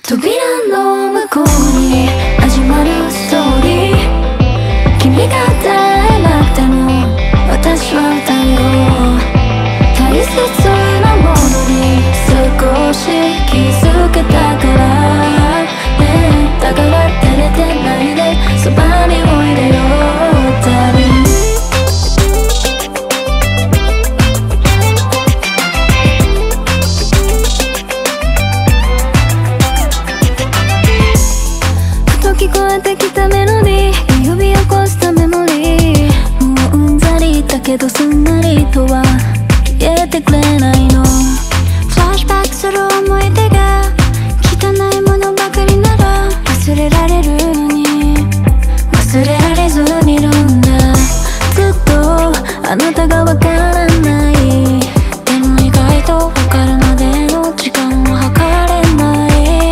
扉の向こうに始まるストーリー。君が歌えなくても私は歌うよ。大切なものに少し気づけたから、だから照れてないでそばにおいでよ。聞こえてきたメロディー、呼び起こしたメモリー。もううんざりだけどすんなりとは消えてくれないの。フラッシュバックする思い出が汚いものばかりなら忘れられるのに忘れられずにいるんだ。ずっとあなたがわからない、でも意外とわかるまでの時間を測れない。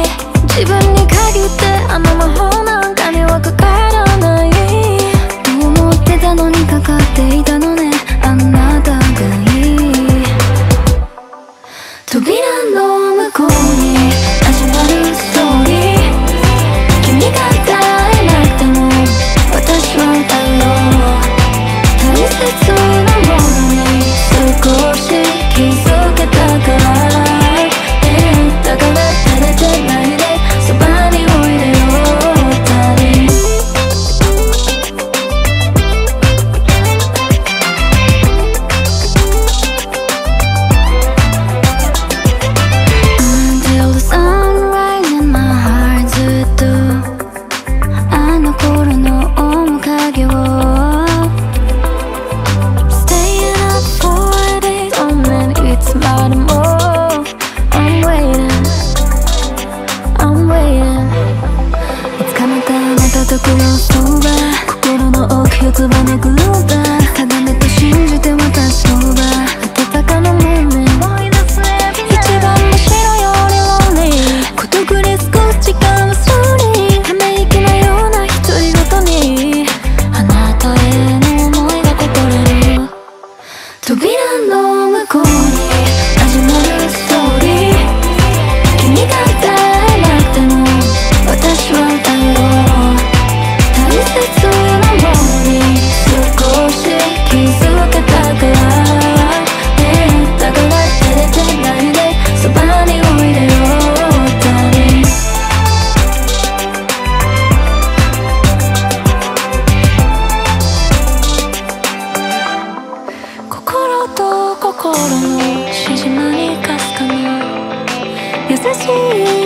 自分に限ってあの魔法なんかにはかからない。と思ってたのにかかっていたのね、あなたがいい。扉の向こうに始まるストーリー。君が歌えなくても私は歌うよ。大切なものに少し気づけたから、だから照れてないでそばにおいでよ。Until the sunrise in my heart ずっとあの頃の面影を Staying up for days on end いつまでも I'm waiting I'm waiting いつかまたあなたとクロスオーバー。心の奥四つ葉のグローバー定めと信じて私オーバー。温かなもんね一番の白よりロンリー。孤独に少し時間はスローリー。ため息のような独り言にあなたへの思いがこぼれる。扉の向こうに始まるストーリー。君が歌えなくても私は歌うよ。大切なものに少し気づけたから、だから照れてないでそばにおいでよ。心と心の静まりかすかな優しい